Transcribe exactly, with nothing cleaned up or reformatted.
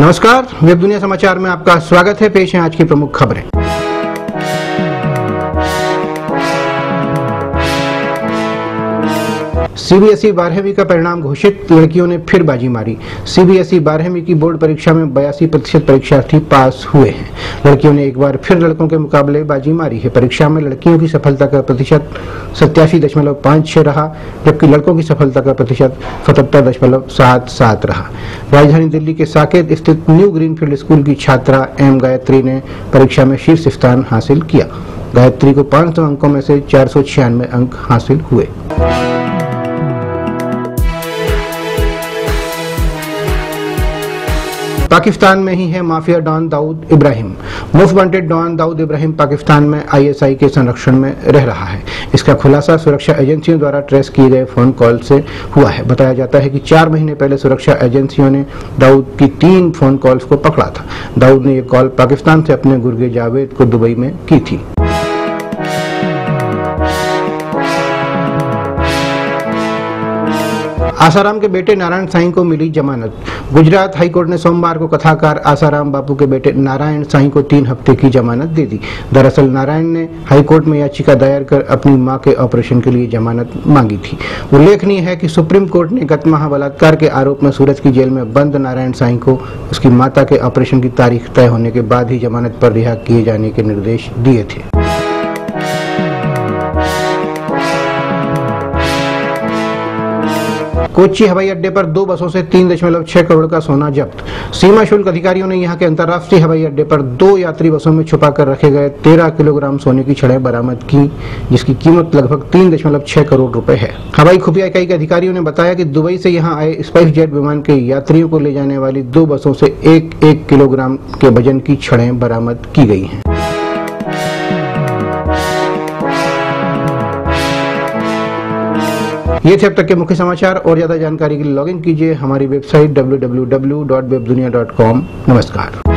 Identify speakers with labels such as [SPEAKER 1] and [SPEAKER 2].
[SPEAKER 1] नमस्कार, वेब दुनिया समाचार में आपका स्वागत है। पेश है आज की प्रमुख खबरें। सीबीएसई बारहवीं का परिणाम घोषित, लड़कियों ने फिर बाजी मारी। सीबीएसई बारहवीं की बोर्ड परीक्षा में बयासी प्रतिशत परीक्षार्थी पास हुए हैं। लड़कियों ने एक बार फिर लड़कों के मुकाबले बाजी मारी है। परीक्षा में लड़कियों की सफलता का प्रतिशत सत्तासी दशमलव पाँच छह रहा, जबकि लड़कों की सफलता का प्रतिशत सतहत्तर दशमलव सात सात रहा। राजधानी दिल्ली के साकेत स्थित न्यू ग्रीनफील्ड स्कूल की छात्रा एम गायत्री ने परीक्षा में शीर्ष स्थान हासिल किया। गायत्री को पाँच सौ अंकों में से चार सौ छियानवे अंक हासिल हुए। पाकिस्तान में ही है mafia don Dawood Ibrahim. Most wanted don Dawood Ibrahim Pakistan में आईएसआई के संरक्षण में रह रहा है। इसका खुलासा सुरक्षा एजेंसियों द्वारा ट्रेस किए गए फोन कॉल से हुआ है। बताया जाता है कि चार महीने पहले सुरक्षा एजेंसियों ने दाऊद की तीन फोन कॉल्स को पकड़ा था। दाऊद ने ये कॉल पाकिस्तान से अपने गुर्गे जावेद को दुबई में की थी। आसाराम के बेटे नारायण साईं को मिली जमानत। गुजरात हाईकोर्ट ने सोमवार को कथाकार आसाराम बापू के बेटे नारायण साईं को तीन हफ्ते की जमानत दे दी। दरअसल नारायण ने हाईकोर्ट में याचिका दायर कर अपनी मां के ऑपरेशन के लिए जमानत मांगी थी। उल्लेखनीय है कि सुप्रीम कोर्ट ने गत माह बलात्कार के आरोप में सूरत की जेल में बंद नारायण साईं को उसकी माता के ऑपरेशन की तारीख तय होने के बाद ही जमानत पर रिहा किए जाने के निर्देश दिए थे। कोच्चि हवाई अड्डे पर दो बसों से तीन दशमलव छह करोड़ का सोना जब्त। सीमा शुल्क अधिकारियों ने यहां के अंतर्राष्ट्रीय हवाई अड्डे पर दो यात्री बसों में छुपा कर रखे गए तेरह किलोग्राम सोने की छड़ें बरामद की, जिसकी कीमत लगभग तीन दशमलव छह करोड़ रुपए है। हवाई खुफिया इकाई के अधिकारियों ने बताया कि दुबई से यहां आए स्पाइस जेट विमान के यात्रियों को ले जाने वाली दो बसों से एक एक किलोग्राम के वजन की छड़ें बरामद की गई हैं। ये थे अब तक के मुख्य समाचार। और ज्यादा जानकारी के लिए लॉगिन कीजिए हमारी website W W W dot Webdunia dot com. नमस्कार।